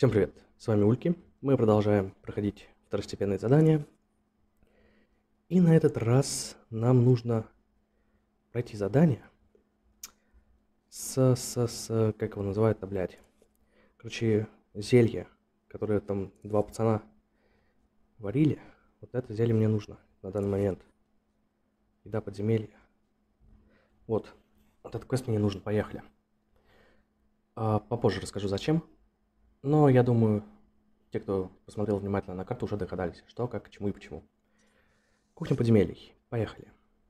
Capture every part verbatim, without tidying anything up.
Всем привет, с вами Ульки. Мы продолжаем проходить второстепенные задания. И на этот раз нам нужно пройти задание с, с, с как его называют-то, блядь. Короче, зелье, которое там два пацана варили. Вот это зелье мне нужно на данный момент. Еда подземелья. Вот, вот этот квест мне нужен, поехали. А, попозже расскажу зачем. Но я думаю, те, кто посмотрел внимательно на карту, уже догадались, что, как, к чему и почему. Кухня подземелий. Поехали.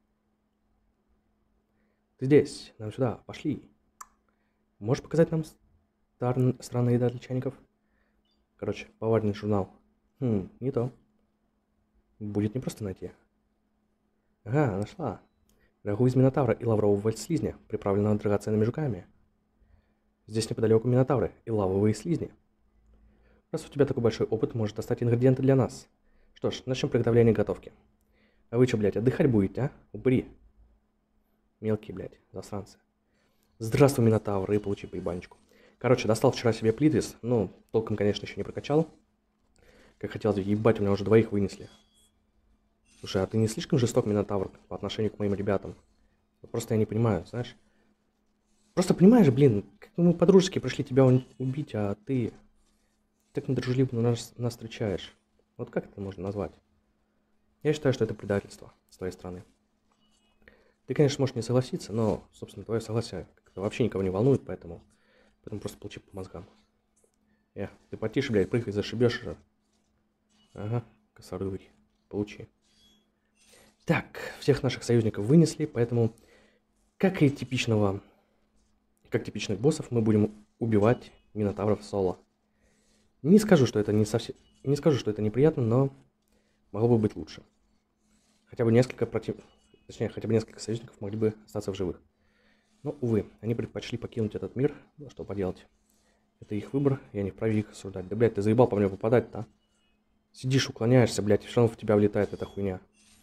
Ты здесь, нам сюда, пошли. Можешь показать нам стар... странная еда для чайников? Короче, поваренный журнал. Хм, не то. Будет непросто найти. Ага, нашла. Рагу из минотавра и лаврового слизня, приправленного драгоценными жуками. Здесь неподалеку минотавры и лавовые слизни. Раз у тебя такой большой опыт, можешь достать ингредиенты для нас. Что ж, начнем приготовление и готовки. А вы что, блядь, отдыхать будете, а? Упыри. Мелкие, блядь, засранцы. Здравствуй, минотавр, и получи поебанечку. Короче, достал вчера себе плитвис. Ну, толком, конечно, еще не прокачал. Как хотелось, ебать, у меня уже двоих вынесли. Слушай, а ты не слишком жесток, минотавр, по отношению к моим ребятам? Просто я не понимаю, знаешь. Просто понимаешь, блин, как мы по-дружески пришли тебя убить, а ты так недружелюбно нас, нас встречаешь. Вот как это можно назвать? Я считаю, что это предательство с твоей стороны. Ты, конечно, можешь не согласиться, но, собственно, твое согласие как-то вообще никого не волнует, поэтому, поэтому просто получи по мозгам. Э, ты потише, блядь, прыгай, зашибешь же. Ага, косорылый. Получи. Так, всех наших союзников вынесли, поэтому, как и типичного, как типичных боссов, мы будем убивать минотавров соло. Не скажу, что это не совсем, не скажу, что это неприятно, но могло бы быть лучше. Хотя бы несколько против... Точнее, хотя бы несколько союзников могли бы остаться в живых. Но, увы, они предпочли покинуть этот мир. Ну, что поделать. Это их выбор, я не вправе их осуждать. Да, блядь, ты заебал по мне попадать-то, а? Сидишь, уклоняешься, блядь, и все равно в тебя влетает эта хуйня.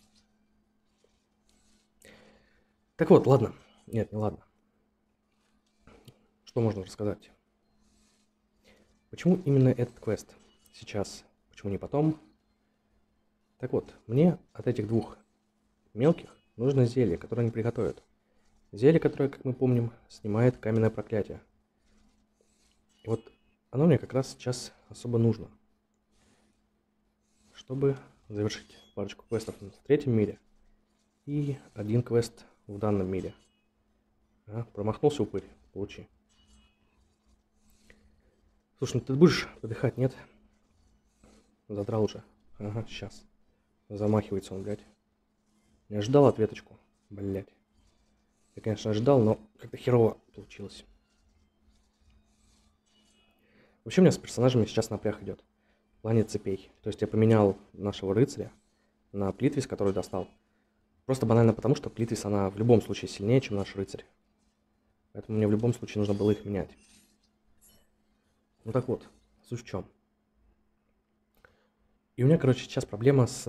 Так вот, ладно. Нет, не ладно. Что можно рассказать? Почему именно этот квест сейчас? Почему не потом? Так вот, мне от этих двух мелких нужно зелье, которое они приготовят. Зелье, которое, как мы помним, снимает каменное проклятие. И вот оно мне как раз сейчас особо нужно, чтобы завершить парочку квестов в третьем мире и один квест в данном мире. А, промахнулся упырь, получи. Слушай, ну ты будешь подыхать, нет? Задрал уже. Ага, сейчас. Замахивается он, блядь. Не ожидал ответочку, блядь. Я, конечно, ожидал, но как-то херово получилось. Вообще у меня с персонажами сейчас напряг идет. В плане цепей. То есть я поменял нашего рыцаря на Плитвис, который достал. Просто банально потому, что Плитвис, она в любом случае сильнее, чем наш рыцарь. Поэтому мне в любом случае нужно было их менять. Ну так вот, суть в чем. И у меня, короче, сейчас проблема с,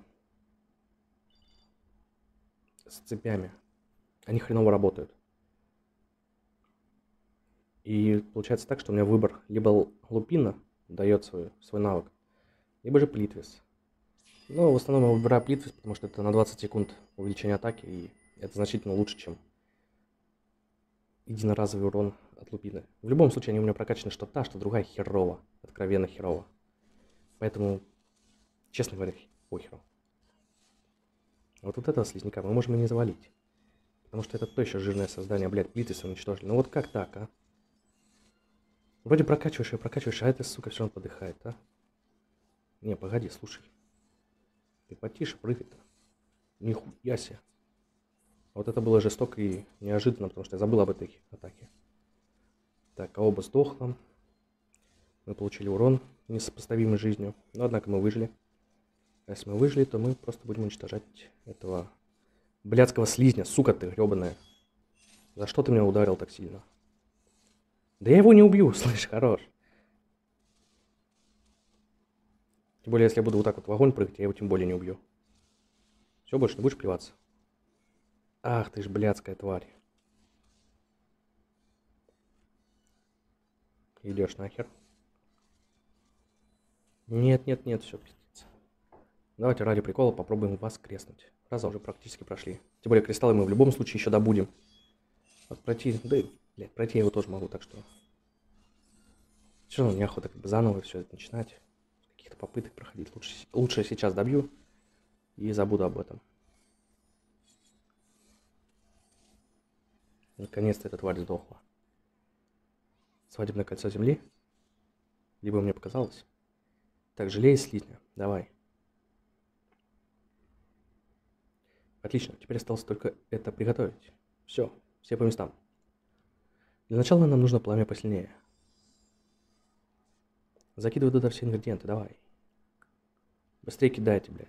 с цепями. Они хреново работают. И получается так, что у меня выбор. Либо лупина дает свой, свой навык, либо же Плитвис. Но в основном я выбираю Плитвис, потому что это на двадцать секунд увеличение атаки, и это значительно лучше, чем единоразовый урон от лупины. В любом случае, они у меня прокачаны что та, что другая херово. Откровенно херово. Поэтому, честно говоря, похеру. А вот, вот этого слизняка мы можем и не завалить. Потому что это то еще жирное создание, блядь, Плитвиса уничтожили. Ну вот как так, а? Вроде прокачиваешь и прокачиваешь, а эта сука все равно подыхает, а? Не, погоди, слушай. Ты потише прыгай-то. Нихуя себе. Вот это было жестоко и неожиданно, потому что я забыл об этой атаке. Так, а оба сдохло. Мы получили урон, несопоставимый с жизнью. Но однако мы выжили. А если мы выжили, то мы просто будем уничтожать этого блядского слизня. Сука ты, гребаная. За что ты меня ударил так сильно? Да я его не убью, слышь, хорош. Тем более, если я буду вот так вот в огонь прыгать, я его тем более не убью. Все, больше не будешь плеваться? Ах ты ж блядская тварь. Идешь нахер. Нет, нет, нет, все, пиздец. Давайте ради прикола попробуем воскреснуть. Раза уже практически прошли. Тем более кристаллы мы в любом случае еще добудем. Вот пройти, да, блядь, пройти я его тоже могу, так что... Все равно неохота как бы заново все это начинать. Каких-то попыток проходить. Лучше, лучше сейчас добью и забуду об этом. Наконец-то эта тварь сдохла. Свадебное кольцо земли? Либо мне показалось. Так, железо слизня. Давай. Отлично. Теперь осталось только это приготовить. Все. Все по местам. Для начала нам нужно пламя посильнее. Закидывай туда все ингредиенты. Давай. Быстрее кидайте, блядь.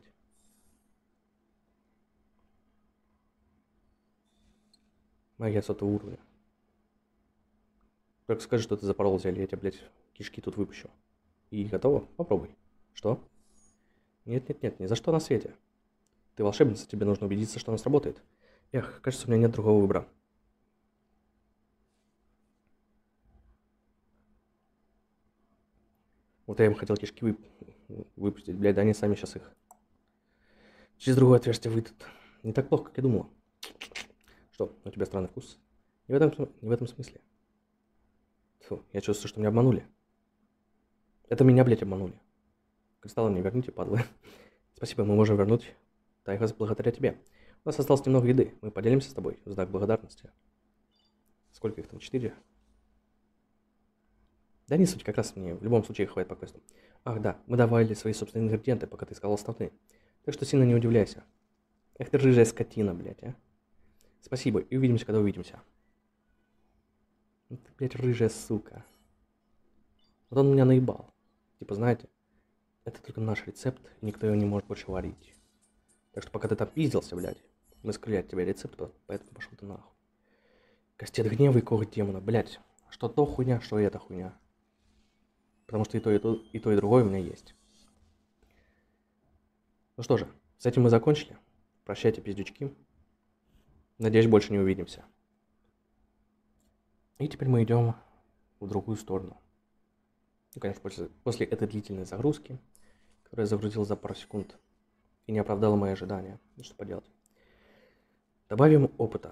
Магия сотого уровня. Только скажи, что ты запорол зелье, я тебе, блядь, кишки тут выпущу. И готово? Попробуй. Что? Нет-нет-нет, ни за что на свете. Ты волшебница, тебе нужно убедиться, что она сработает. Эх, кажется, у меня нет другого выбора. Вот я им хотел кишки вып... выпустить, блядь, да они сами сейчас их через другое отверстие выйдут. Не так плохо, как я думала. Что, у тебя странный вкус? Не в этом, не в этом смысле. Фу, я чувствую, что меня обманули. Это меня, блядь, обманули. Кристаллы мне верните, падлы. Спасибо, мы можем вернуть Тайгас благодаря тебе. У нас осталось немного еды. Мы поделимся с тобой в знак благодарности. Сколько их там? Четыре? Да не суть, как раз мне в любом случае хватит по квесту. Ах да, мы давали свои собственные ингредиенты, пока ты искал остальные. Так что сильно не удивляйся. Эх ты рыжая скотина, блядь, а. Спасибо, и увидимся, когда увидимся. Ты, блядь, рыжая сука. Вот он меня наебал. Типа, знаете, это только наш рецепт, и никто его не может больше варить. Так что пока ты там пиздился, блядь, мы скрыли от тебя рецепт, поэтому пошел ты нахуй. Кастет гнева и коготь демона, блядь. Что то хуйня, что и эта хуйня. Потому что и то, и то, и то, и другое у меня есть. Ну что же, с этим мы закончили. Прощайте, пиздючки. Надеюсь, больше не увидимся. И теперь мы идем в другую сторону. Ну, конечно, после, после этой длительной загрузки, которая загрузилась за пару секунд и не оправдала мои ожидания. Ну что поделать. Добавим опыта.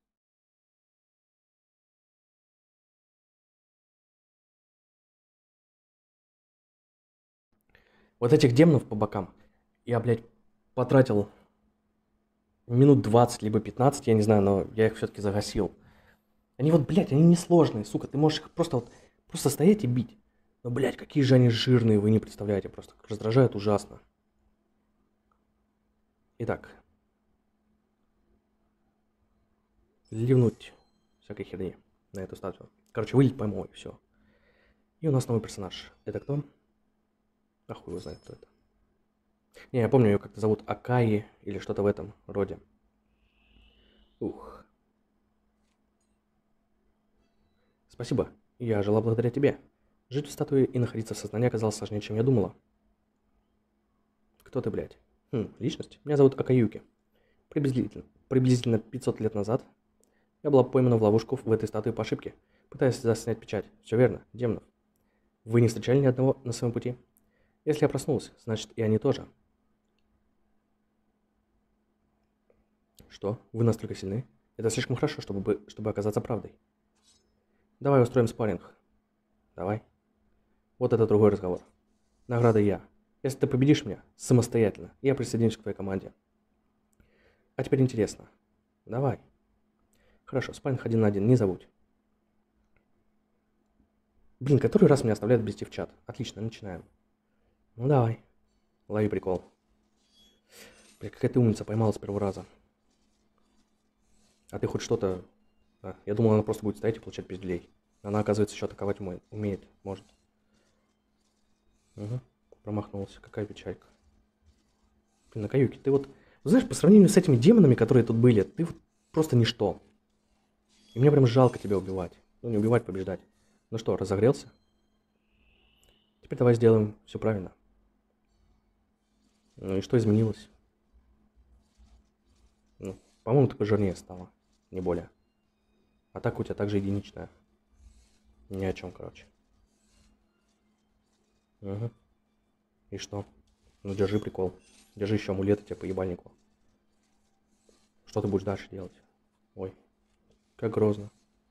Вот этих демонов по бокам я, блядь, потратил минут двадцать, либо пятнадцать, я не знаю, но я их все-таки загасил. Они вот, блядь, они несложные, сука, ты можешь их просто вот, просто стоять и бить. Но, блядь, какие же они жирные, вы не представляете, просто раздражают ужасно. Итак. Ливнуть всякой херни на эту статую. Короче, вылить помой, все. И у нас новый персонаж. Это кто? А хуй его знает, кто это. Не, я помню, ее как-то зовут Акаи или что-то в этом роде. Ух. Спасибо. Я жила благодаря тебе. Жить в статуе и находиться в сознании оказалось сложнее, чем я думала. Кто ты, блядь? Хм, личность? Меня зовут Акаюки. Приблизительно, приблизительно пятьсот лет назад я была поймана в ловушку в этой статуе по ошибке, пытаясь заснять печать. Все верно, демонов. Вы не встречали ни одного на своем пути? Если я проснулась, значит и они тоже. Что? Вы настолько сильны? Это слишком хорошо, чтобы, чтобы оказаться правдой. Давай устроим спарринг. Давай. Вот это другой разговор. Награда я. Если ты победишь меня самостоятельно, я присоединюсь к твоей команде. А теперь интересно. Давай. Хорошо, спарринг один на один, не забудь. Блин, который раз меня оставляют без девчат. Отлично, начинаем. Ну давай. Лови прикол. Бля, какая ты умница, поймала с первого раза. А ты хоть что-то... А, я думал, она просто будет стоять и получать пизделей. Она, оказывается, еще атаковать умеет, может. Угу. Промахнулся. Какая печалька. Блин, Накаюки, ты вот... Знаешь, по сравнению с этими демонами, которые тут были, ты вот просто ничто. И мне прям жалко тебя убивать. Ну, не убивать, побеждать. Ну что, разогрелся? Теперь давай сделаем все правильно. Ну и что изменилось? Ну, по-моему, ты пожирнее стала. Не более. Атака у тебя также единичная. Ни о чем, короче. Угу. И что? Ну, держи прикол. Держи еще амулеты тебе по ебальнику. Что ты будешь дальше делать? Ой, как грозно.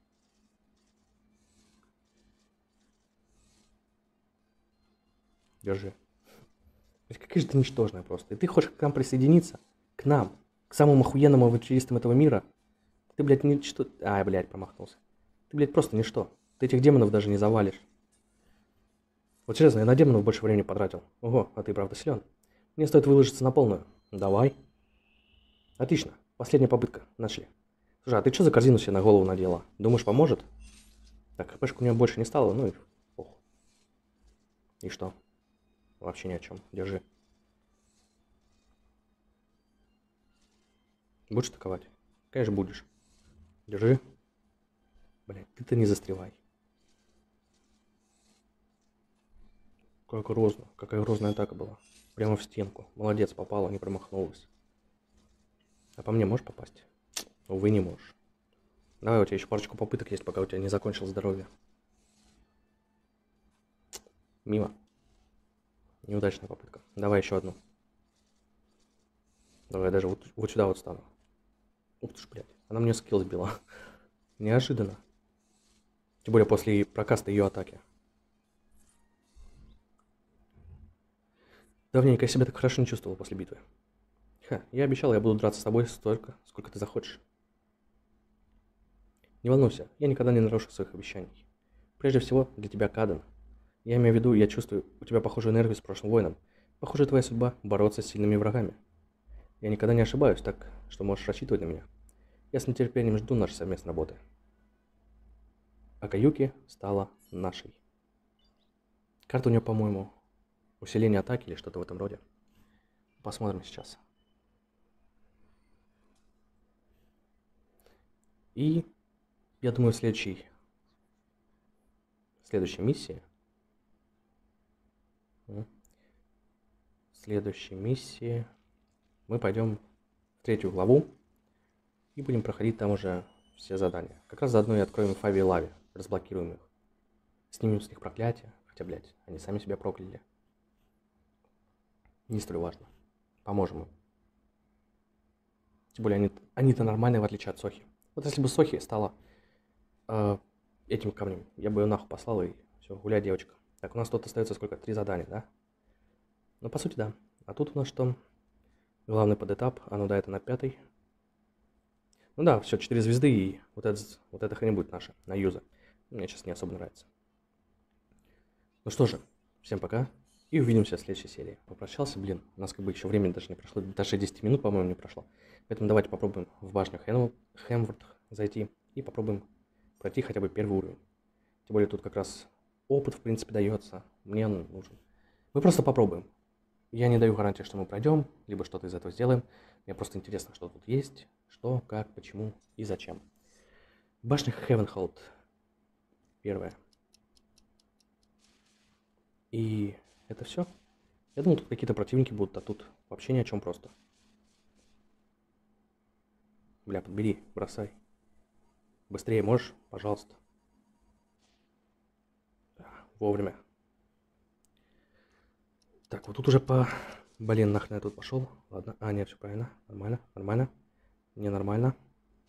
Держи. Какая же ты ничтожная просто. И ты хочешь к нам присоединиться? К нам. К самым охуенным авантюристам этого мира? Ты, блядь, ничто... А, блядь, промахнулся. Ты, блядь, просто ничто. Ты этих демонов даже не завалишь. Вот серьезно, я на демонов больше времени потратил. Ого, а ты правда силен. Мне стоит выложиться на полную. Давай. Отлично. Последняя попытка. Нашли. Слушай, а ты что за корзину себе на голову надела? Думаешь, поможет? Так, хпшка у меня больше не стало, ну и похуй. И что? Вообще ни о чем. Держи. Будешь атаковать? Конечно, будешь. Держи. Блядь, ты-то не застревай. Как грозно. Какая грозная атака была. Прямо в стенку. Молодец, попала, не промахнулась. А по мне можешь попасть? Увы, не можешь. Давай, у тебя еще парочку попыток есть, пока у тебя не закончилось здоровье. Мимо. Неудачная попытка. Давай еще одну. Давай, я даже вот, вот сюда вот стану. Ух ты ж, блядь. Она мне скилл сбила. Неожиданно. Тем более после прокаста ее атаки. Давненько я себя так хорошо не чувствовал после битвы. Ха, я обещал, я буду драться с тобой столько, сколько ты захочешь. Не волнуйся, я никогда не нарушу своих обещаний. Прежде всего, для тебя, Каден. Я имею в виду, я чувствую у тебя похожую энергию с прошлым воином. Похоже, твоя судьба – бороться с сильными врагами. Я никогда не ошибаюсь, так что можешь рассчитывать на меня. Я с нетерпением жду нашей совместной работы. Акаюки стала нашей. Карта у нее, по-моему, усиление атаки или что-то в этом роде. Посмотрим сейчас. И я думаю, в следующей, в следующей миссии, в следующей миссии мы пойдем в третью главу и будем проходить там уже все задания. Как раз заодно и откроем Фави и Лави, разблокируем их. Снимем с них проклятие, хотя, блядь, они сами себя прокляли. Не столь важно. Поможем им. Тем более они, они-то нормальные, в отличие от Сохи. Вот если бы Сохи стала э, этим камнем, я бы ее нахуй послал и все, гуляй, девочка. Так, у нас тут остается сколько? Три задания, да? Ну, по сути, да. А тут у нас что? Главный подэтап, а ну да, это на пятый. Ну да, все, четыре звезды, и вот это, вот это хрень будет наша, на юза. Мне сейчас не особо нравится. Ну что же, всем пока, и увидимся в следующей серии. Попрощался, блин, у нас как бы еще времени даже не прошло, даже десять минут, по-моему, не прошло. Поэтому давайте попробуем в башню Хемворд зайти и попробуем пройти хотя бы первый уровень. Тем более тут как раз опыт, в принципе, дается, мне он нужен. Мы просто попробуем. Я не даю гарантии, что мы пройдем, либо что-то из этого сделаем. Мне просто интересно, что тут есть, что, как, почему и зачем. Башня Хевенхолд. Первая. И это все. Я думал, тут какие-то противники будут, а тут вообще ни о чем просто. Бля, подбери, бросай. Быстрее можешь, пожалуйста. Вовремя. Так, вот тут уже по... Блин, нахрен я тут пошел. Ладно. А, нет, все правильно. Нормально, нормально. Ненормально.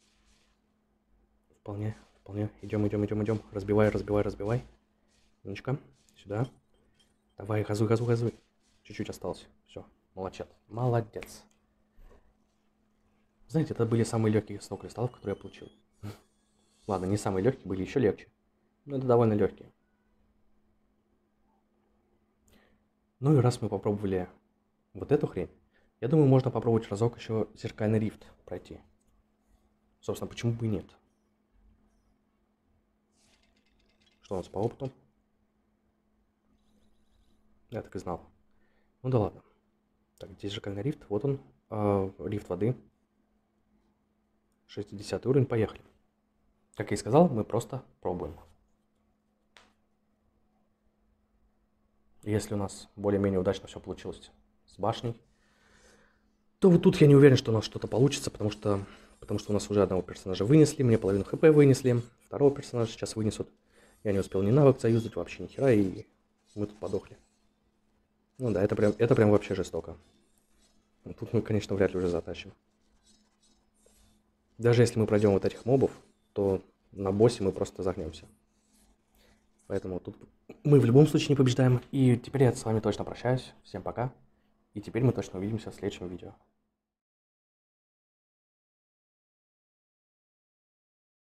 Вполне, вполне. Идем, идем, идем, идем. Разбивай, разбивай, разбивай. Ничка. Сюда. Давай, газуй, газуй, газуй. Чуть-чуть осталось. Все, молодец. Молодец. Знаете, это были самые легкие сто кристаллов, которые я получил. Ладно, не самые легкие, были еще легче. Но это довольно легкие. Ну и раз мы попробовали вот эту хрень, я думаю, можно попробовать разок еще зеркальный рифт пройти. Собственно, почему бы и нет? Что у нас по опыту? Я так и знал. Ну да ладно. Так, здесь зеркальный рифт. Вот он. Э, рифт воды. шестидесятый уровень. Поехали. Как я и сказал, мы просто пробуем. Если у нас более-менее удачно все получилось с башней, то вот тут я не уверен, что у нас что-то получится, потому что, потому что у нас уже одного персонажа вынесли, мне половину хп вынесли, второго персонажа сейчас вынесут. Я не успел ни навык заюзать, вообще ни хера, и мы тут подохли. Ну да, это прям, это прям вообще жестоко. Ну, тут мы, конечно, вряд ли уже затащим. Даже если мы пройдем вот этих мобов, то на боссе мы просто загнемся. Поэтому тут мы в любом случае не побеждаем. И теперь я с вами точно прощаюсь. Всем пока. И теперь мы точно увидимся в следующем видео.